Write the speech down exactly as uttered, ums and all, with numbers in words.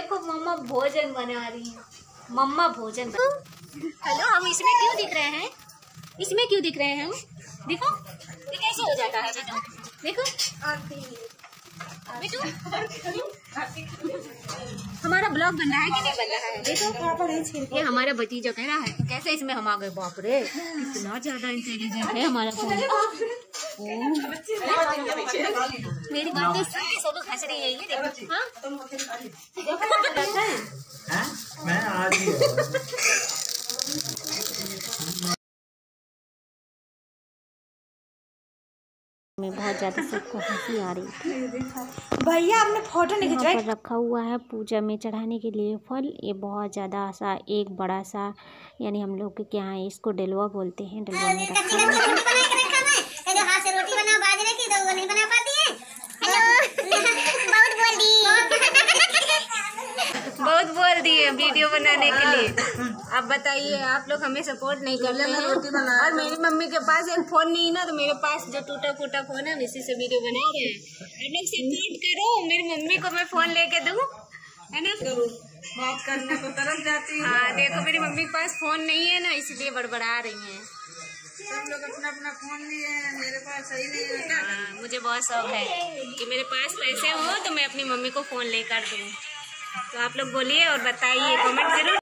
देखो मम्मा भोजन बना रही है। मम्मा भोजन बना। हेलो, हम इसमें क्यों दिख रहे हैं? इसमें क्यों दिख रहे हैं हम? देखो ये कैसे हो जाता है बेटू। देखो बेटू, हमारा ब्लॉग बन रहा है कि नहीं बन रहा है? देखो ये हमारा भतीजा कह रहा है कैसे इसमें हम आ गए। बाप रे, कितना ज्यादा इंटेलिजेंट है हमारा फोन। मेरी बातें सब लोग हंस रही है। ये देखो। हाँ मैं आज ही में बहुत ज़्यादा सबको हंसी आ रही थी। भैया आपने फोटो नहीं खिंचवाई? यहाँ पर रखा हुआ है पूजा में चढ़ाने के लिए फल। ये बहुत ज़्यादा सा एक बड़ा सा, यानी हम लोग के यहाँ इसको डलवा बोलते हैं। डलवा में रखा हुआ है। हाथ से रोटी बना बाजरे की, तो वो नहीं बना पाती है। बहुत बोल दी बहुत बोल दिए वीडियो बनाने के लिए। अब बताइए, आप लोग हमें सपोर्ट नहीं करते हैं। और मेरी मम्मी के पास एक फोन नहीं ना, तो मेरे पास जो टूटा फूटा फोन है इसी से वीडियो बना रहे हैं। आप लोग सपोर्ट करो, मेरी मम्मी को मैं फोन लेके दूँ, है ना? बात करने को तरफ जाती है। हाँ देखो, मेरी मम्मी के पास फोन नहीं है ना, इसलिए बड़बड़ा रही हैं। सब लोग अपना अपना फोन लिए हैं, मेरे पास सही नहीं है। हाँ, मुझे बहुत शौक है कि मेरे पास पैसे हो तो मैं अपनी मम्मी को फोन लेकर दूँ। तो आप लोग बोलिए और बताइए, कमेंट जरूर।